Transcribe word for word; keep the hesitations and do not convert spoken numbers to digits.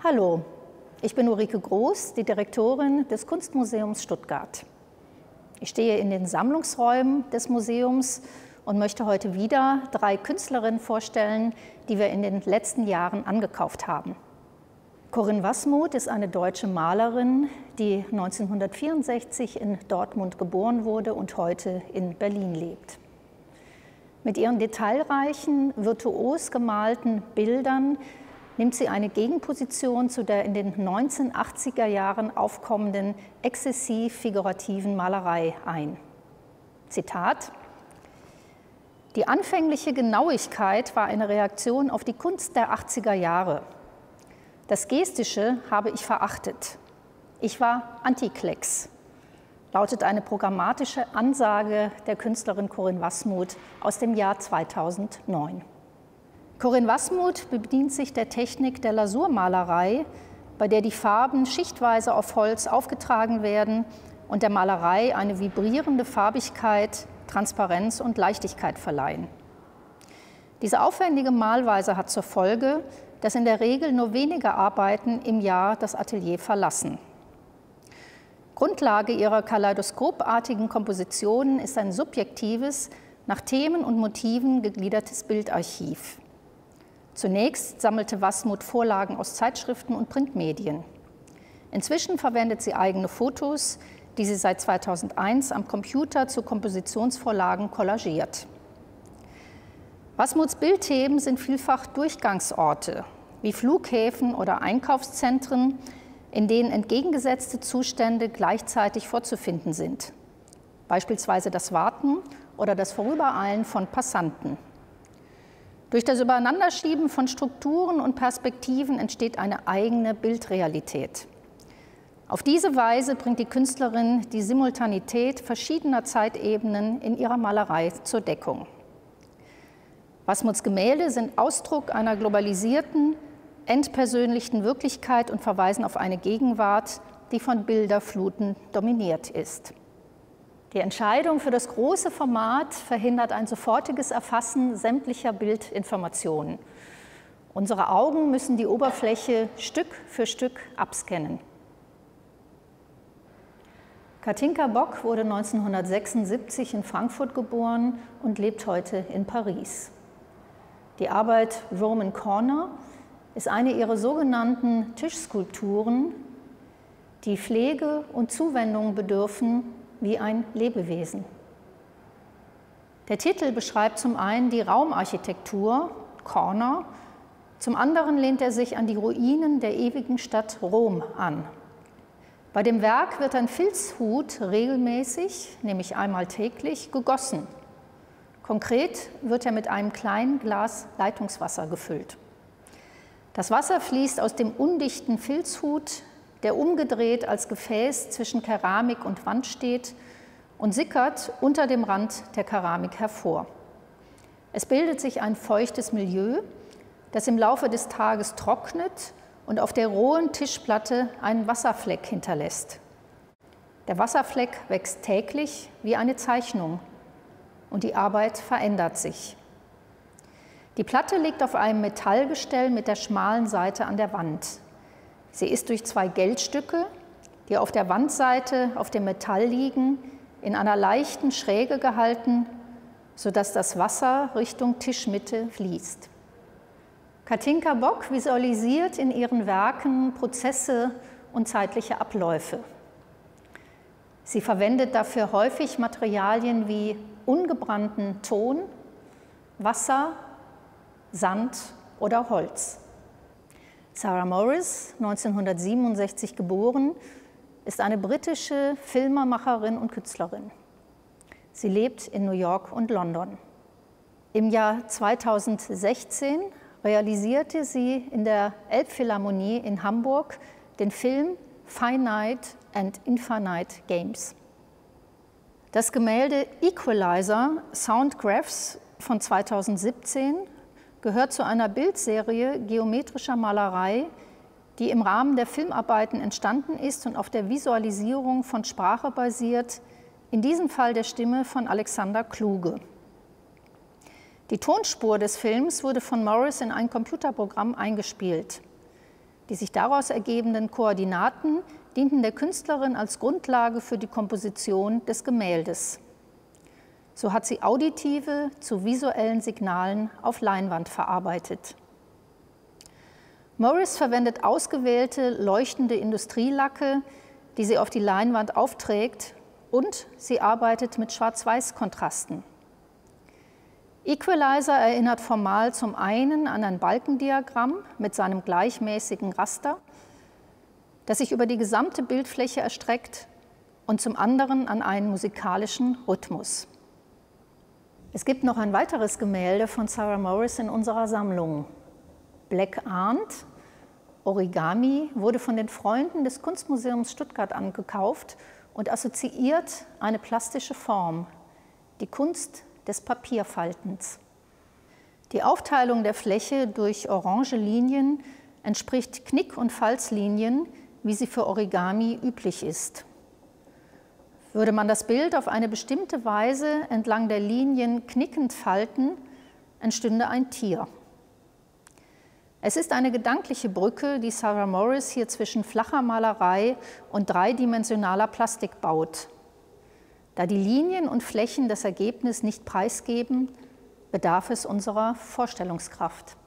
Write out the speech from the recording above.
Hallo, ich bin Ulrike Groß, die Direktorin des Kunstmuseums Stuttgart. Ich stehe in den Sammlungsräumen des Museums und möchte heute wieder drei Künstlerinnen vorstellen, die wir in den letzten Jahren angekauft haben. Corinne Wassmuth ist eine deutsche Malerin, die neunzehnhundertvierundsechzig in Dortmund geboren wurde und heute in Berlin lebt. Mit ihren detailreichen, virtuos gemalten Bildern nimmt sie eine Gegenposition zu der in den neunzehnhundertachtziger Jahren aufkommenden exzessiv-figurativen Malerei ein. Zitat: Die anfängliche Genauigkeit war eine Reaktion auf die Kunst der achtziger Jahre. Das Gestische habe ich verachtet. Ich war Antiklecks, lautet eine programmatische Ansage der Künstlerin Corinne Wassmuth aus dem Jahr zweitausendneun. Corinne Wassmuth bedient sich der Technik der Lasurmalerei, bei der die Farben schichtweise auf Holz aufgetragen werden und der Malerei eine vibrierende Farbigkeit, Transparenz und Leichtigkeit verleihen. Diese aufwendige Malweise hat zur Folge, dass in der Regel nur wenige Arbeiten im Jahr das Atelier verlassen. Grundlage ihrer kaleidoskopartigen Kompositionen ist ein subjektives, nach Themen und Motiven gegliedertes Bildarchiv. Zunächst sammelte Wassmuth Vorlagen aus Zeitschriften und Printmedien. Inzwischen verwendet sie eigene Fotos, die sie seit zweitausendeins am Computer zu Kompositionsvorlagen kollagiert. Wassmuths Bildthemen sind vielfach Durchgangsorte, wie Flughäfen oder Einkaufszentren, in denen entgegengesetzte Zustände gleichzeitig vorzufinden sind, beispielsweise das Warten oder das Vorübereilen von Passanten. Durch das Übereinanderschieben von Strukturen und Perspektiven entsteht eine eigene Bildrealität. Auf diese Weise bringt die Künstlerin die Simultanität verschiedener Zeitebenen in ihrer Malerei zur Deckung. Wassmuths Gemälde sind Ausdruck einer globalisierten, entpersönlichten Wirklichkeit und verweisen auf eine Gegenwart, die von Bilderfluten dominiert ist. Die Entscheidung für das große Format verhindert ein sofortiges Erfassen sämtlicher Bildinformationen. Unsere Augen müssen die Oberfläche Stück für Stück abscannen. Katinka Bock wurde neunzehnhundertsechsundsiebzig in Frankfurt geboren und lebt heute in Paris. Die Arbeit Roman Corner ist eine ihrer sogenannten Tischskulpturen, die Pflege und Zuwendung bedürfen wie ein Lebewesen. Der Titel beschreibt zum einen die Raumarchitektur, Corner, zum anderen lehnt er sich an die Ruinen der ewigen Stadt Rom an. Bei dem Werk wird ein Filzhut regelmäßig, nämlich einmal täglich, gegossen. Konkret wird er mit einem kleinen Glas Leitungswasser gefüllt. Das Wasser fließt aus dem undichten Filzhut, der umgedreht als Gefäß zwischen Keramik und Wand steht und sickert unter dem Rand der Keramik hervor. Es bildet sich ein feuchtes Milieu, das im Laufe des Tages trocknet und auf der rohen Tischplatte einen Wasserfleck hinterlässt. Der Wasserfleck wächst täglich wie eine Zeichnung und die Arbeit verändert sich. Die Platte liegt auf einem Metallgestell mit der schmalen Seite an der Wand. Sie ist durch zwei Geldstücke, die auf der Wandseite auf dem Metall liegen, in einer leichten Schräge gehalten, sodass das Wasser Richtung Tischmitte fließt. Katinka Bock visualisiert in ihren Werken Prozesse und zeitliche Abläufe. Sie verwendet dafür häufig Materialien wie ungebrannten Ton, Wasser, Sand oder Holz. Sarah Morris, neunzehnhundertsiebenundsechzig geboren, ist eine britische Filmemacherin und Künstlerin. Sie lebt in New York und London. Im Jahr zweitausendsechzehn realisierte sie in der Elbphilharmonie in Hamburg den Film Finite and Infinite Games. Das Gemälde Equalizer Soundgraphs von zweitausendsiebzehn gehört zu einer Bildserie geometrischer Malerei, die im Rahmen der Filmarbeiten entstanden ist und auf der Visualisierung von Sprache basiert, in diesem Fall der Stimme von Alexander Kluge. Die Tonspur des Films wurde von Morris in ein Computerprogramm eingespielt. Die sich daraus ergebenden Koordinaten dienten der Künstlerin als Grundlage für die Komposition des Gemäldes. So hat sie auditive zu visuellen Signalen auf Leinwand verarbeitet. Morris verwendet ausgewählte, leuchtende Industrielacke, die sie auf die Leinwand aufträgt, und sie arbeitet mit Schwarz-Weiß-Kontrasten. Equalizer erinnert formal zum einen an ein Balkendiagramm mit seinem gleichmäßigen Raster, das sich über die gesamte Bildfläche erstreckt, und zum anderen an einen musikalischen Rhythmus. Es gibt noch ein weiteres Gemälde von Sarah Morris in unserer Sammlung. Black Ant, Origami, wurde von den Freunden des Kunstmuseums Stuttgart angekauft und assoziiert eine plastische Form, die Kunst des Papierfaltens. Die Aufteilung der Fläche durch orange Linien entspricht Knick- und Falzlinien, wie sie für Origami üblich ist. Würde man das Bild auf eine bestimmte Weise entlang der Linien knickend falten, entstünde ein Tier. Es ist eine gedankliche Brücke, die Sarah Morris hier zwischen flacher Malerei und dreidimensionaler Plastik baut. Da die Linien und Flächen das Ergebnis nicht preisgeben, bedarf es unserer Vorstellungskraft.